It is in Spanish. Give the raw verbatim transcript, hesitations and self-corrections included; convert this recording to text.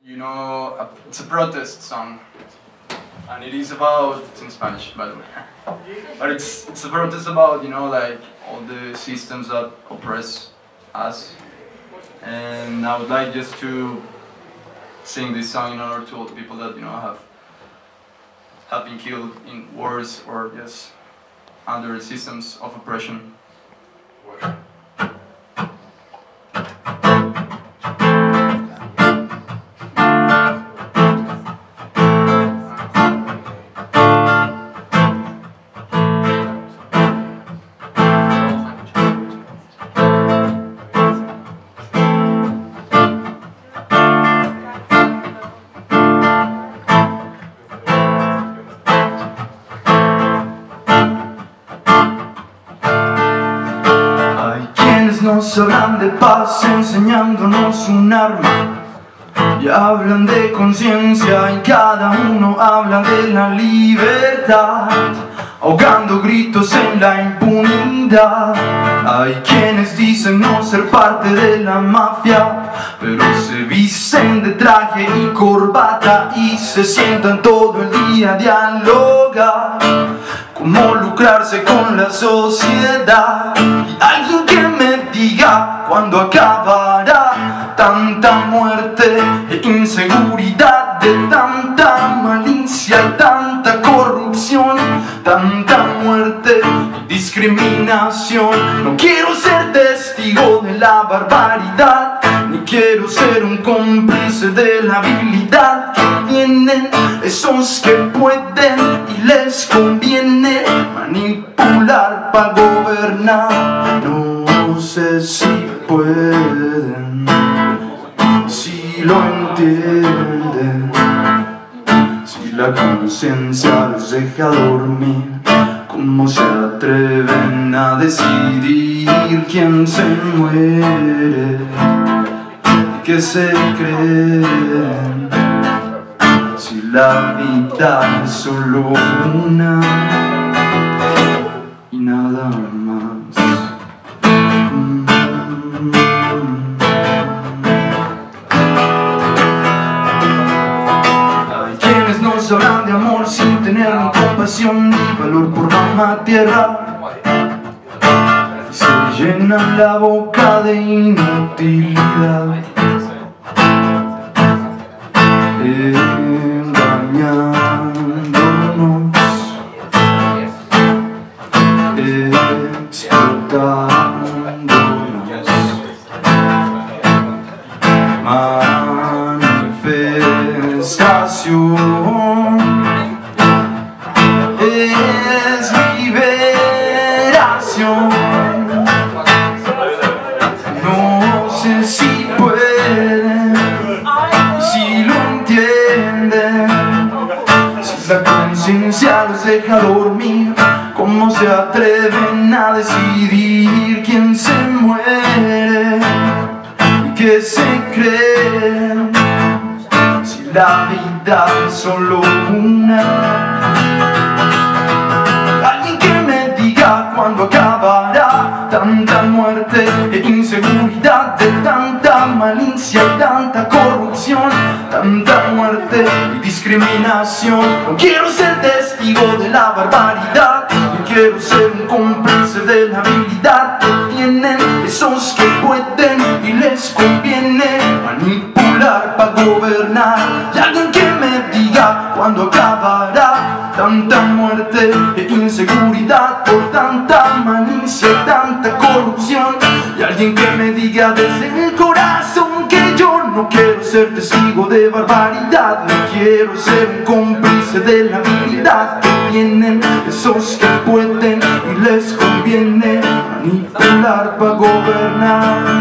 You know, it's a protest song, and it is about, it's in Spanish by the way, but it's, it's a protest about, you know, like all the systems that oppress us, and I would like just to sing this song in honor to all the people that, you know, have, have been killed in wars or just under systems of oppression. Nos hablan de paz enseñándonos un arma y hablan de conciencia y cada uno habla de la libertad, ahogando gritos en la impunidad. Hay quienes dicen no ser parte de la mafia, pero se visten de traje y corbata y se sientan todo el día a dialogar cómo lucrarse con la sociedad. Y alguien que me diga cuándo acabará tanta muerte e inseguridad, de tanta malicia y tanta corrupción, tanta muerte y discriminación. No quiero ser testigo de la barbaridad, ni quiero ser un cómplice de la habilidad que tienen esos que pueden y les conviene manipular para gobernar. No sé si pueden, si lo entienden, si la conciencia los deja dormir. ¿Cómo se atreven a decidir quién se muere? ¿Qué se creen? Si la vida es solo una y nada más. Hay quienes nos hablan de amor sin tener ni compasión ni valor por mamá tierra, y se llenan la boca de inutilidad, engañándonos, explotándonos. Manifestación es liberación. No sé si pueden, si lo entienden, si la conciencia los deja dormir. ¿Cómo se atreven a decidir quién se muere y qué se cree? Si la vida es solo una. Alguien que me diga cuándo acabará tanta muerte e inseguridad, de tanta malicia y tanta corrupción, tanta muerte y discriminación. No quiero ser testigo de la barbaridad, no quiero ser un cómplice de la habilidad que tienen esos que pueden y les conviene manipular para gobernar. Y alguien que me diga cuándo acabará tanta muerte e inseguridad por tanta malicia y tanta corrupción. Y alguien que me diga desde el corazón que yo no quiero ser testigo de barbaridad, no quiero ser un cómplice de la habilidad que tienen esos que pueden y les conviene manipular para gobernar.